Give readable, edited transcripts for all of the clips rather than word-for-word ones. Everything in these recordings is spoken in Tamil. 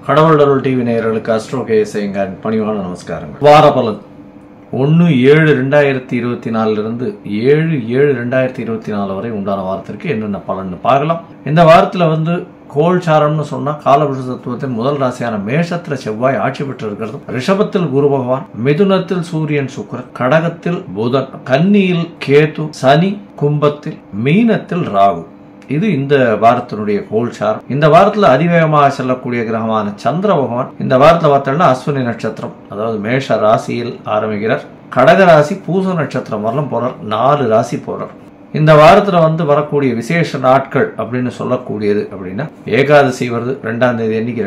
கடவுள் அருள் டிவி நேயர்களுக்கு அஸ்ட்ரோ கேஎஸ்ஐங்கன் பணிவான நமஸ்காரங்கள். வார பலன் 1/7/2024 இருந்து 7/7/2024 வரை உண்டான வாரத்திற்கு என்னென்ன பலன் பார்க்கலாம். இந்த வாரத்துல கோல்சாரம்னு சொன்னா காலபுருஷ தத்துவத்தின் முதல் ராசியான மேஷத்துல செவ்வாய் ஆட்சி பெற்று இருக்கிறது. ரிஷபத்தில் குரு பகவான், மிதுனத்தில் சூரியன் சுக்கிரன், கடகத்தில் புதன், கன்னியில் கேது, சனி, கும்பத்தில், மீனத்தில் ராகு. இது இந்த வாரத்தினுடைய கோல்சாரம். இந்த வாரத்துல அதிவேகமாக செல்லக்கூடிய கிரகமான சந்திர பகவான் இந்த வாரத்துல பார்த்தோம்னா அஸ்வினி நட்சத்திரம், அதாவது மேஷ ராசியில் ஆரம்பிக்கிறார். கடக ராசி பூச நட்சத்திரம் வரலாம் போறார். 4 ராசி போறார். இந்த வாரத்துல வரக்கூடிய விசேஷ நாட்கள் அப்படின்னு சொல்லக்கூடியது அப்படின்னா ஏகாதசி வருது. 2ஆம் தேதி அன்னைக்கு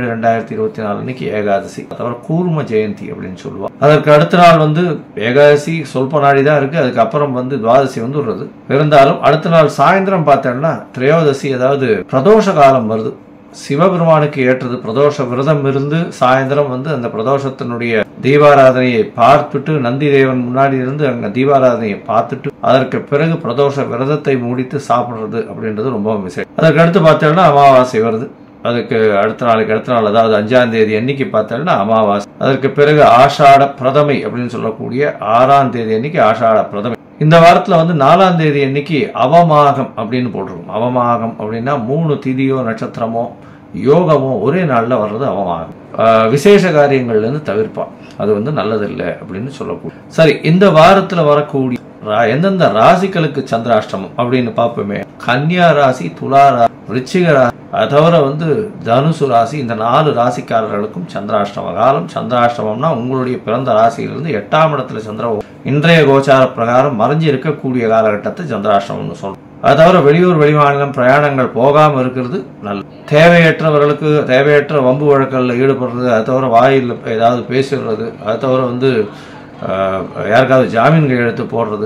2/7/2024 அன்னைக்கு ஏகாதசி. தவிர கூர்ம ஜெயந்தி அப்படின்னு சொல்லுவோம். அதற்கு அடுத்த நாள் ஏகாதசி சொல்ப நாடி தான் இருக்கு. அதுக்கப்புறம் துவாதசி வருது. இருந்தாலும் அடுத்த நாள் சாயந்தரம் பார்த்தோம்னா திரையோதசி, அதாவது பிரதோஷ காலம் வருது. சிவபெருமானுக்கு ஏற்றது பிரதோஷ விரதம் இருந்து சாயந்தரம் அந்த பிரதோஷத்தினுடைய தீபாராதனையை பார்த்துட்டு நந்தி தேவன் முன்னாடி இருந்து அங்க தீபாராதனையை பார்த்துட்டு அதற்கு பிறகு பிரதோஷ விரதத்தை முடித்து சாப்பிடுறது அப்படின்றது ரொம்ப விசேஷம். அதற்கு அடுத்து பார்த்தோம்னா அமாவாசை வருது. அதுக்கு அடுத்த நாள் அதாவது 5ஆம் தேதி அன்னைக்கு பார்த்தோம்னா அமாவாசை. அதற்கு பிறகு ஆஷாட பிரதமை அப்படின்னு சொல்லக்கூடிய 6ஆம் தேதி அன்னைக்கு ஆஷாட பிரதமை. இந்த வாரத்துல 4ஆம் தேதி அன்னைக்கு அவமாகம் அப்படின்னு போட்டிருக்கும். அவமாகம் அப்படின்னா 3 திதியோ நட்சத்திரமோ யோகமோ ஒரே நாள்ல வர்றது அவமாகம். விசேஷ காரியங்கள்ல இருந்து தவிர்ப்பான். அது நல்லதில்லை அப்படின்னு சொல்லக்கூடிய. சரி, இந்த வாரத்துல வரக்கூடிய எந்தெந்த ராசிகளுக்கு சந்திராஷ்டமம் அப்படின்னு பார்ப்போமே. கன்னியா ராசி, துலா ராசி, விருச்சிக ராசி, அதை தவிர தனுசு ராசி, இந்த 4 ராசிக்காரர்களுக்கும் சந்திராஷ்டம காலம். சந்திராஷ்டமம்னா உங்களுடைய பிறந்த ராசியிலிருந்து 8ஆம் இடத்துல சந்திர இன்றைய கோச்சார பிரகாரம் மறைஞ்சு இருக்கக்கூடிய காலகட்டத்தை சந்திராஷ்டமம்னு சொல்றோம். அது தவிர வெளியூர் வெளிமாநிலம் பிரயாணங்கள் போகாம இருக்கிறது நல்லது. தேவையற்றவர்களுக்கு தேவையற்ற வம்பு வழக்கல்ல ஈடுபடுறது, அது தவிர வாயில் ஏதாவது பேசிடுறது, அது தவிர யாருக்காவது ஜாமீன் கையெழுத்து போடுறது,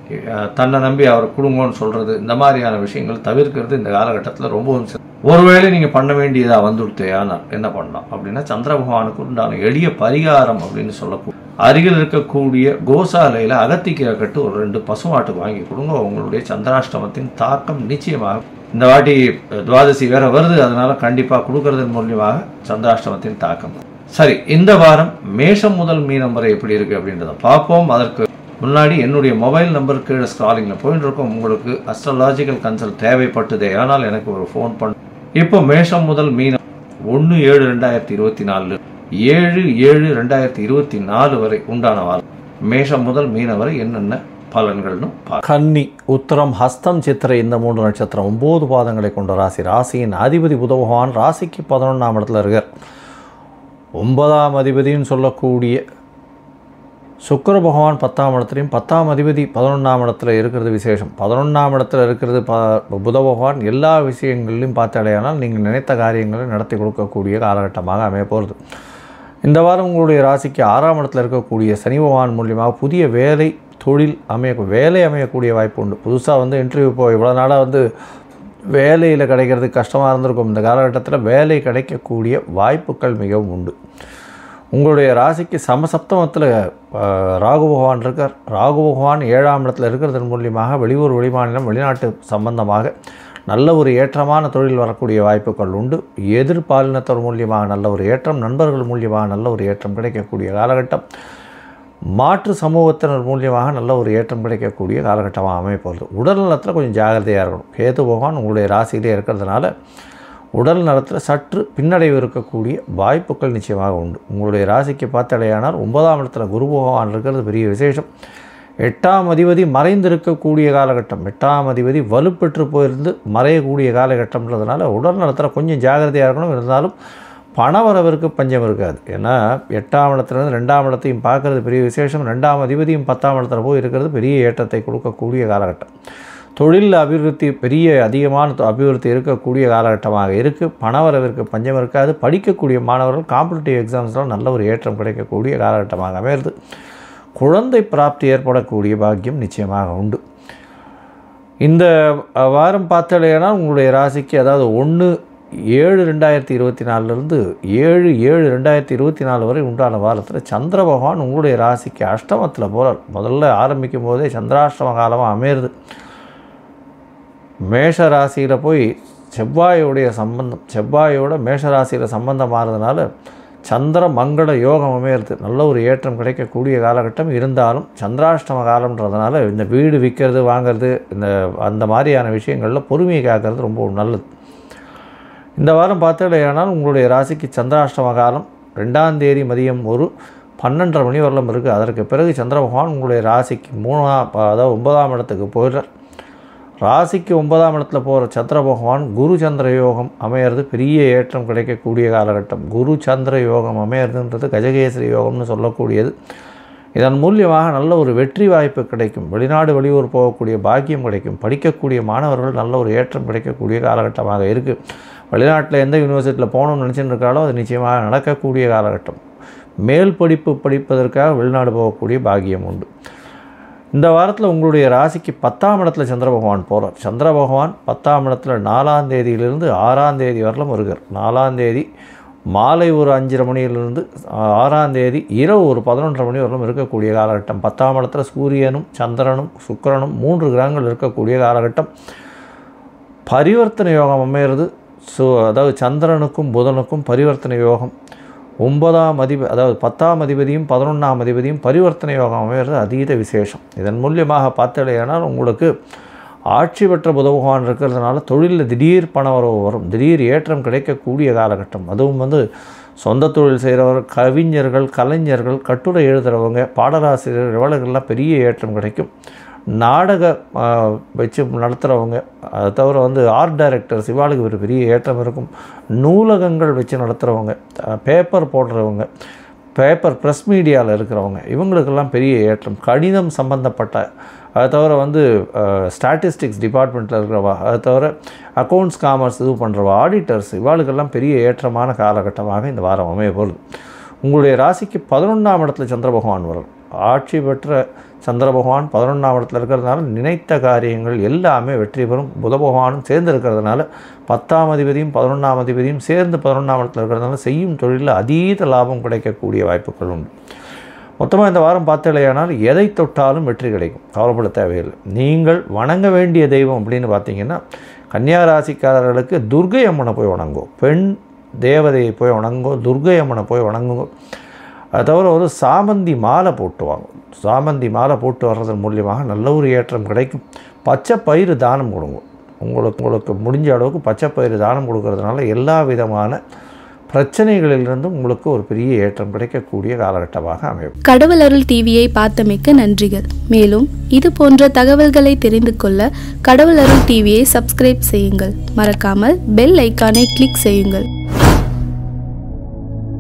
தன்னை நம்பி அவர் குடும்பம்னு சொல்றது, இந்த மாதிரியான விஷயங்கள் தவிர்க்கிறது இந்த காலகட்டத்தில் ரொம்பவும். ஒருவேளை நீங்க பண்ண வேண்டியதா வந்துடுத்தேயானால் என்ன பண்ணலாம் அப்படின்னா சந்திர பகவானுக்கு உண்டான எளிய பரிகாரம் அப்படின்னு சொல்லக்கூடிய அருகில் இருக்கக்கூடிய கோசாலையில அகத்திக்கீரை கட்டு ஒரு 2 பசுமாட்டுக்கு வாங்கி கொடுங்க. உங்களுடைய சந்திராஷ்டமத்தின் தாக்கம் நிச்சயமாக இந்த வாட்டி துவாதசி வேற வருது, அதனால கண்டிப்பா கொடுக்கறதன் மூலியமாக சந்திராஷ்டமத்தின் தாக்கம். சரி, இந்த வாரம் மேஷம் முதல் மீனம் வரை எப்படி இருக்கு அப்படின்றத பார்ப்போம். அதற்கு முன்னாடி என்னுடைய மொபைல் நம்பர் கீழே ஸ்க்ராலிங்ல போயிட்டு இருக்கும். உங்களுக்கு அஸ்ட்ராலாஜிக்கல் கன்சல்ட் தேவைப்பட்டதே ஆனால் எனக்கு ஒரு ஃபோன் பண்ணு. இப்போ மேஷம் முதல் மீனம் 1/7/2024 7/7/2024 வரை உண்டான வாரம். மேஷம் முதல் மீனம் வரை என்னென்ன பலன்கள்னு கன்னி, உத்தரம், ஹஸ்தம், சித்திரை இந்த 3 நட்சத்திரம் 9 பாதங்களை கொண்ட ராசி. ராசியின் அதிபதி புத பகவான் ராசிக்கு 11ஆம் இடத்துல இருக்கார். 9ஆம் அதிபதினு சொல்லக்கூடிய சுக்கிர பகவான் 10ஆம் இடத்துலையும் 10ஆம் அதிபதி 11ஆம் இடத்துல இருக்கிறது விசேஷம். 11ஆம் இடத்துல இருக்கிறது புத பகவான் எல்லா விஷயங்களிலும் பார்த்தாலேயானால் நீங்கள் நினைத்த காரியங்களை நடத்தி கொடுக்கக்கூடிய காலகட்டமாக அமைய போகிறது. இந்த வாரம் உங்களுடைய ராசிக்கு 6ஆம் இடத்துல இருக்கக்கூடிய சனி பகவான் மூலியமாக புதிய வேலை தொழில் அமையக்கூடிய வாய்ப்பு உண்டு. புதுசாக இன்டர்வியூ போய் இவ்வளோ நாளாக வேலையில் கிடைக்கிறதுக்கு கஷ்டமாக இருந்திருக்கும். இந்த காலகட்டத்தில் வேலை கிடைக்கக்கூடிய வாய்ப்புகள் மிகவும் உண்டு. உங்களுடைய ராசிக்கு சமசப்தமத்தில் ராகு பகவான் இருக்கார். ராகு பகவான் 7ஆம் இடத்துல இருக்கிறதன் மூலியமாக வெளியூர் வெளிமாநிலம் வெளிநாட்டு சம்பந்தமாக நல்ல ஒரு ஏற்றமான தொழில் வரக்கூடிய வாய்ப்புகள் உண்டு. எதிர்பாலினத்தோர் மூலியமாக நல்ல ஒரு ஏற்றம், நண்பர்கள் மூலியமாக நல்ல ஒரு ஏற்றம் கிடைக்கக்கூடிய காலகட்டம். மாற்று சமூகத்தினர் மூலியமாக நல்ல ஒரு ஏற்றம் கிடைக்கக்கூடிய காலகட்டமாக அமையப்போகுது. உடல் நலத்தில் கொஞ்சம் ஜாகிரதையாக இருக்கணும். கேது பகவான் உங்களுடைய ராசியிலே இருக்கிறதுனால உடல் நலத்தில் சற்று பின்னடைவு இருக்கக்கூடிய வாய்ப்புகள் நிச்சயமாக உண்டு. உங்களுடைய ராசிக்கு பார்த்தடையானால் 9ஆம் இடத்துல குரு பகவான் இருக்கிறது பெரிய விசேஷம். 8ஆம் அதிபதி மறைந்து இருக்கக்கூடிய காலகட்டம். 8ஆம் அதிபதி வலுப்பெற்று போயிருந்து மறையக்கூடிய காலகட்டம்ன்றதுனால உடல் நலத்தில் கொஞ்சம் ஜாகிரதையாக இருக்கணும். இருந்தாலும் பணவரவிற்கு பஞ்சம் இருக்காது. ஏன்னா 8ஆம் இடத்துலேருந்து 2ஆம் இடத்தையும் பார்க்கறது பெரிய விசேஷம். 2ஆம் அதிபதியும் 10ஆம் இடத்துல போய் இருக்கிறது பெரிய ஏற்றத்தை கொடுக்கக்கூடிய காலகட்டம். தொழில் அபிவிருத்தி அதிகமான அபிவிருத்தி இருக்கக்கூடிய காலகட்டமாக இருக்குது. பணவரவிற்கு பஞ்சம் இருக்காது. படிக்கக்கூடிய மாணவர்கள் காம்படிட்டிவ் எக்ஸாம்ஸ்லாம் நல்ல ஒரு ஏற்றம் கிடைக்கக்கூடிய காலகட்டமாக அமைகிறது. குழந்தை பிராப்தி ஏற்படக்கூடிய பாக்கியம் நிச்சயமாக உண்டு. இந்த வாரம் பார்த்தாலேனா உங்களுடைய ராசிக்கு அதாவது 1/7/2024 7/7/2024 வரை உண்டான வாரத்தில் சந்திர பகவான் உங்களுடைய ராசிக்கு அஷ்டமத்தில் போகிறார். முதல்ல ஆரம்பிக்கும் போதே சந்திராஷ்டம காலமாக அமையிறது. மேஷ ராசியில் போய் செவ்வாயோடைய சம்பந்தம், செவ்வாயோட மேஷராசியில் சம்பந்தம் மாறுறதுனால சந்திர மங்கள யோகம் அமையிறது, நல்ல ஒரு ஏற்றம் கிடைக்கக்கூடிய காலகட்டம். இருந்தாலும் சந்திராஷ்டம காலம்ன்றதுனால இந்த வீடு விற்கிறது வாங்கிறது அந்த மாதிரியான விஷயங்களில் பொறுமையை காக்கிறது ரொம்ப நல்லது. இந்த வாரம் பார்த்தீங்கன்னா உங்களுடைய ராசிக்கு சந்திராஷ்டம காலம் 2ஆம் தேதி மதியம் ஒரு 12:30 மணி வரலும் இருக்குது. அதற்கு பிறகு சந்திர பகவான் உங்களுடைய ராசிக்கு 9ஆம் இடத்துக்கு போயிடுறார். ராசிக்கு 9ஆம் இடத்துல போகிற சந்திர பகவான் குரு சந்திர யோகம் அமையிறது பெரிய ஏற்றம் கிடைக்கக்கூடிய காலகட்டம். குரு சந்திர யோகம் அமையிறதுன்றது கஜகேசரி யோகம்னு சொல்லக்கூடியது. இதன் மூலியமாக நல்ல ஒரு வெற்றி வாய்ப்பு கிடைக்கும். வெளிநாடு வெளியூர் போகக்கூடிய பாக்கியம் கிடைக்கும். படிக்கக்கூடிய மாணவர்கள் நல்ல ஒரு ஏற்றம் கிடைக்கக்கூடிய காலகட்டமாக இருக்குது. வெளிநாட்டில் எந்த யூனிவர்சிட்டியில் போகணும்னு நினச்சிட்டு இருக்காலோ அது நிச்சயமாக நடக்கக்கூடிய காலகட்டம். மேல் படிப்பு படிப்பதற்காக வெளிநாடு போகக்கூடிய பாக்கியம் உண்டு. இந்த வாரத்தில் உங்களுடைய ராசிக்கு 10ஆம் இடத்துல சந்திர பகவான் போகிறார். சந்திர பகவான் 10ஆம் இடத்துல 4ஆம் தேதியிலிருந்து 6ஆம் தேதி வரலும் வருகிறார். 4ஆம் தேதி மாலை ஒரு 5:30 மணியிலிருந்து 6ஆம் தேதி இரவு ஒரு 11:30 மணி வரலும் இருக்கக்கூடிய காலகட்டம். 10ஆம் இடத்துல சூரியனும் சந்திரனும் சுக்கிரனும் 3 கிரகங்கள் இருக்கக்கூடிய காலகட்டம். பரிவர்த்தனை யோகம் அமையிறது. அதாவது சந்திரனுக்கும் புதனுக்கும் பரிவர்த்தனை யோகம். 9ஆம் அதிபதி அதாவது 10ஆம் அதிபதியும் 11ஆம் அதிபதியும் பரிவர்த்தனை யோகம் அமைகிறது அதீத விசேஷம். இதன் மூலியமாக பார்த்தலையானால் உங்களுக்கு ஆட்சி பெற்ற புத பகவான் இருக்கிறதுனால தொழிலில் திடீர் பண வரவு வரும். திடீர் ஏற்றம் கிடைக்கக்கூடிய காலகட்டம். அதுவும் சொந்த தொழில் செய்கிறவர், கவிஞர்கள், கலைஞர்கள், கட்டுரை எழுதுகிறவங்க, பாடலாசிரியர் இவர்களுக்கெல்லாம் பெரிய ஏற்றம் கிடைக்கும். நாடக வச்சு நடத்துகிறவங்க, அதை தவிர ஆர்ட் டைரக்டர்ஸ் இவாளுக்கு ஒரு பெரிய ஏற்றம் இருக்கும். நூலகங்கள் வச்சு நடத்துகிறவங்க, பேப்பர் போடுறவங்க, பேப்பர் ப்ரெஸ் மீடியாவில் இருக்கிறவங்க இவங்களுக்கெல்லாம் பெரிய ஏற்றம். கணிதம் சம்பந்தப்பட்ட, அதை தவிர ஸ்டாட்டிஸ்டிக்ஸ் டிபார்ட்மெண்ட்டில் இருக்கிறவா, அதை தவிர அக்கௌண்ட்ஸ் காமர்ஸ் இது பண்ணுறவா, ஆடிட்டர்ஸ் இவாளுக்கெல்லாம் பெரிய ஏற்றமான காலகட்டமாக இந்த வாரம் அமைய போகுது. உங்களுடைய ராசிக்கு 11ஆம் இடத்துல சந்திர பகவான் வரும். ஆட்சி பெற்ற சந்திர பகவான் 11ஆம் இடத்துல இருக்கிறதுனால நினைத்த காரியங்கள் எல்லாமே வெற்றி பெறும். புத பகவானும் சேர்ந்து இருக்கிறதுனால 10ஆம் அதிபதியும் 11ஆம் அதிபதியும் சேர்ந்து 11ஆம் இடத்துல இருக்கிறதுனால செய்யும் தொழிலில் அதீத லாபம் கிடைக்கக்கூடிய வாய்ப்புகள் உண்டு. மொத்தமாக இந்த வாரம் பார்த்தலையானால் எதை தொட்டாலும் வெற்றி கிடைக்கும். கவலைப்பட தேவையில்லை. நீங்கள் வணங்க வேண்டிய தெய்வம் அப்படின்னு பார்த்தீங்கன்னா கன்னியா ராசிக்காரர்களுக்கு துர்க்கை அம்மனை போய் வணங்கோ, பெண் தேவதையை போய் வணங்கோ, துர்க்கை அம்மனை போய் வணங்குங்கோ. அதை தவிர சாமந்தி மாலை போட்டு வாங்கும். சாமந்தி மாலை போட்டு வர்றதன் மூலியமாக நல்ல ஒரு ஏற்றம் கிடைக்கும். பச்சை பயிறு தானம் கொடுங்க. உங்களுக்கு முடிஞ்ச அளவுக்கு பச்சை பயிறு தானம் கொடுக்கறதுனால எல்லா விதமான பிரச்சனைகளிலிருந்தும் உங்களுக்கு ஒரு பெரிய ஏற்றம் கிடைக்கக்கூடிய காலகட்டமாக அமையும். கடவுள் அருள் டிவியை பார்த்தமைக்கு நன்றிகள். மேலும் இது போன்ற தகவல்களை தெரிந்து கொள்ள கடவுள் அருள் டிவியை சப்ஸ்கிரைப் செய்யுங்கள். மறக்காமல் பெல் ஐக்கானை கிளிக் செய்யுங்கள்.